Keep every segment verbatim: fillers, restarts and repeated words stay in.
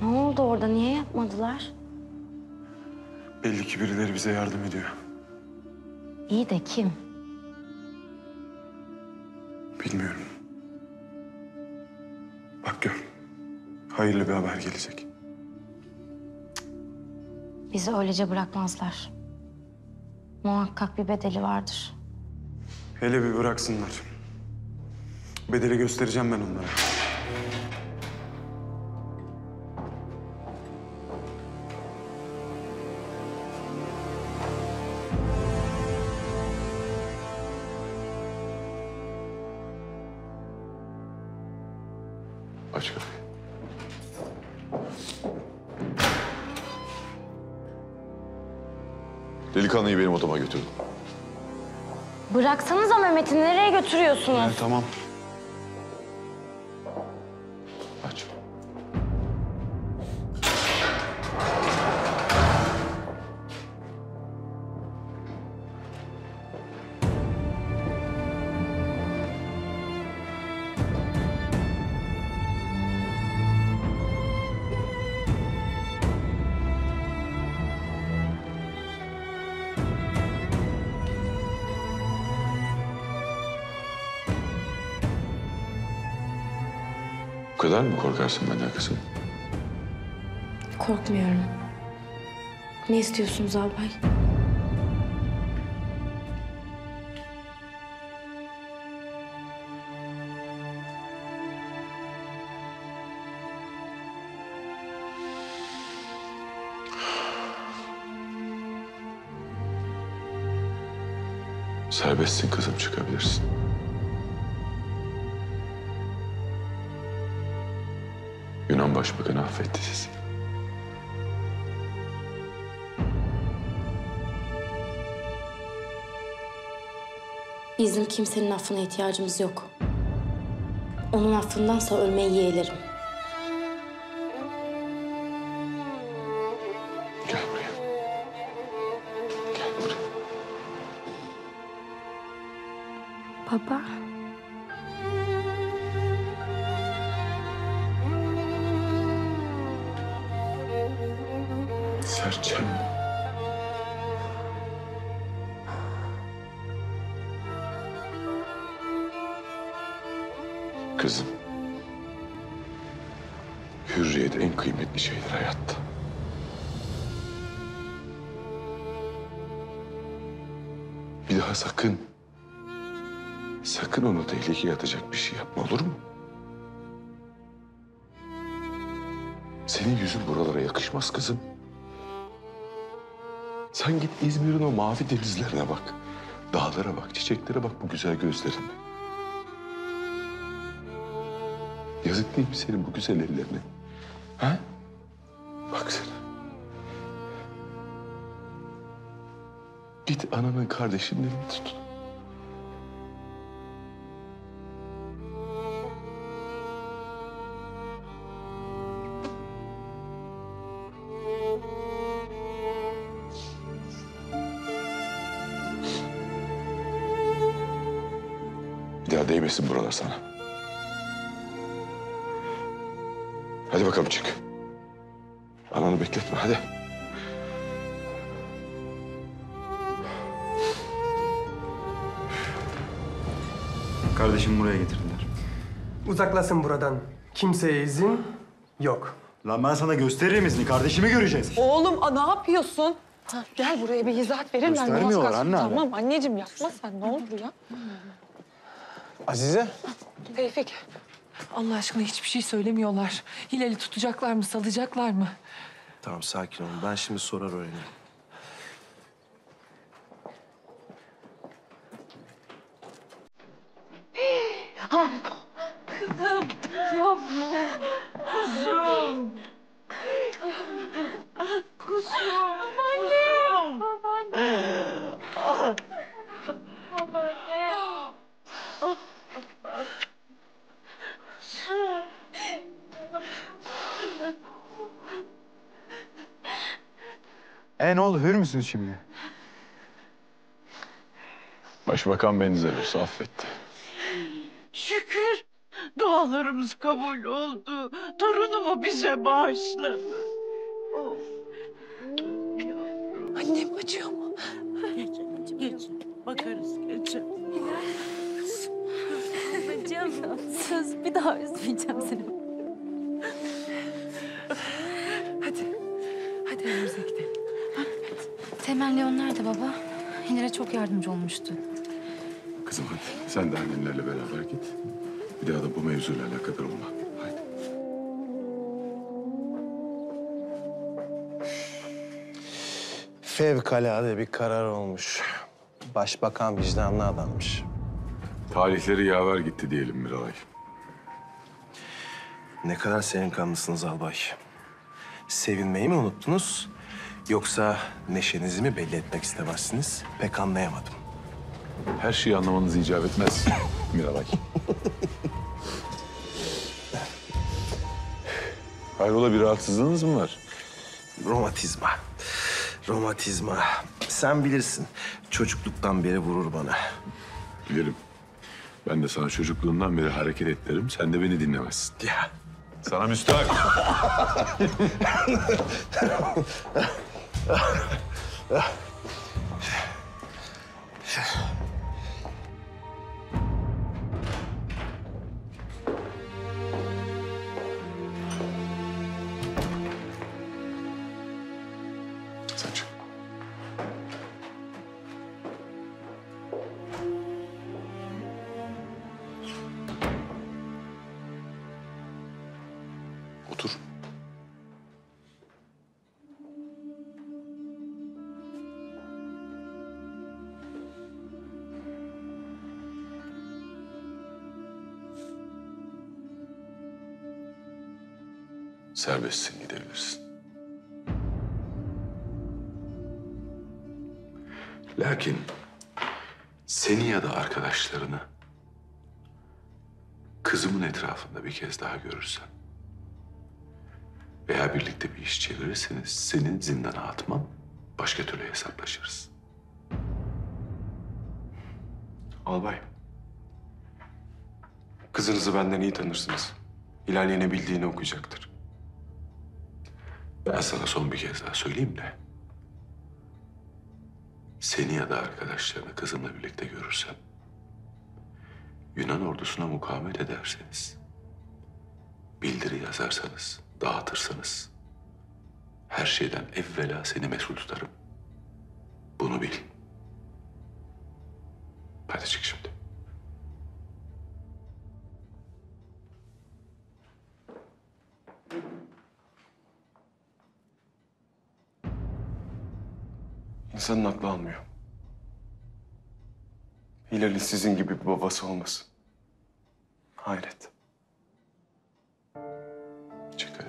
Ne oldu orada? Niye yapmadılar? Belli ki birileri bize yardım ediyor. İyi de kim? Bilmiyorum. Bak gör. Hayırlı bir haber gelecek. Bizi öylece bırakmazlar. Muhakkak bir bedeli vardır. Hele bir bıraksınlar. Bedeli göstereceğim ben onlara. Aç kapıyı. Delikanlıyı benim odama götürdüm. Bıraksanıza Mehmet'i. Nereye götürüyorsunuz? Evet, tamam. Aç. Bu kadar mı korkarsın benden kızım? Korkmuyorum. Ne istiyorsunuz albay? Serbestsin kızım, çıkabilirsin. Yunan Başbakanı affetti sizi. Bizim kimsenin affına ihtiyacımız yok. Onun affındansa ölmeyi yeğlerim. Gel buraya. Gel buraya. Baba. Serçem. Kızım. Hürriyet en kıymetli şeydir hayatta. Bir daha sakın, sakın onu tehlikeye atacak bir şey yapma, olur mu? Senin yüzün buralara yakışmaz kızım. Sen git İzmir'in o mavi denizlerine bak. Dağlara bak, çiçeklere bak bu güzel gözlerine. Yazık değil mi senin bu güzel ellerine? Ha? Baksana. Git ananın kardeşinin elini tut. Bir daha değmesin buralar sana. Hadi bakalım çık. Ananı bekletme hadi. Kardeşim buraya getirdiler. Uzaklaşın buradan. Kimseye izin yok. Lan ben sana gösteririm izni. Kardeşimi göreceğiz. Oğlum a, ne yapıyorsun? Ha, gel buraya bir izahat verir ben. Göstermiyorlar namaz anne kalksın. hala. Tamam anneciğim yapma sen ne olur ya. Azize. Tevfik. Allah aşkına hiçbir şey söylemiyorlar. Hilal'i tutacaklar mı, salacaklar mı? Tamam sakin olun. Ben şimdi sorar öğrenirim. Kızım yapma. Kuzum. Kuzum. Babaannem. Babaannem. Babaannem. E ne oldu? Hür müsünüz şimdi? Başbakan beni Zeus affetti. Şükür dualarımız kabul oldu. Torunum oğlumu bize bağışladı. Annem acıyor mu? Geç, bakarız gece. Babacığım, söz bir daha üzmeyeceğim seni. Hadi. Hadi evimize gidelim. Temelli onlar da baba. Hilal'e çok yardımcı olmuştu. Kızım hadi sen de annenlerle beraber git. Bir daha da bu mevzuyla alakadar olma. Haydi. Fevkalade bir karar olmuş. Başbakan vicdanlı adammış. Talihleri yaver gitti diyelim Miralay. Ne kadar serin kanlısınız albay. Sevinmeyi mi unuttunuz? Yoksa neşenizi mi belli etmek istemezsiniz? Pek anlayamadım. Her şeyi anlamanız icap etmez Miralay. Hayrola bir rahatsızlığınız mı var? Romatizma. Romatizma. Sen bilirsin. Çocukluktan beri vurur bana. Bilirim. Ben de sana çocukluğumdan beri hareket et derim. Sen de beni dinlemezsin. Ya. Sana müstahak. Sen çık. Otur. Serbestsin, gidebilirsin. Lakin seni ya da arkadaşlarını kızımın etrafında bir kez daha görürsem veya birlikte bir iş çevirirseniz seni zindana atmam, başka türlü hesaplaşırız. Albay. Kızınızı benden iyi tanırsınız. Hilal yine bildiğini okuyacaktır. Ben sana son bir kez daha söyleyeyim de seni ya da arkadaşlarını kızımla birlikte görürsem Yunan ordusuna mukavemet ederseniz, bildiri yazarsanız, dağıtırsanız her şeyden evvela seni mesul tutarım. Bunu bil. Hadi çık şimdi. İnsanın aklı almıyor. Hilal'in sizin gibi bir babası olması. Hayret. Çık hadi.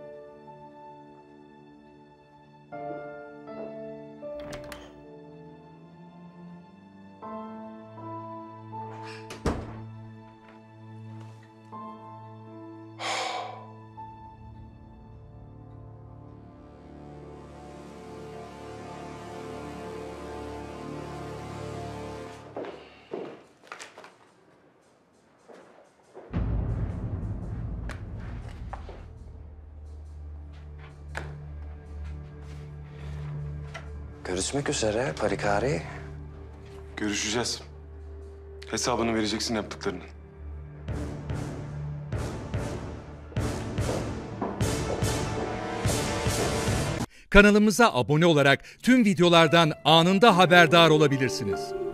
Görüşmek üzere Parikari. Görüşeceğiz. Hesabını vereceksin yaptıklarının. Kanalımıza abone olarak tüm videolardan anında haberdar olabilirsiniz.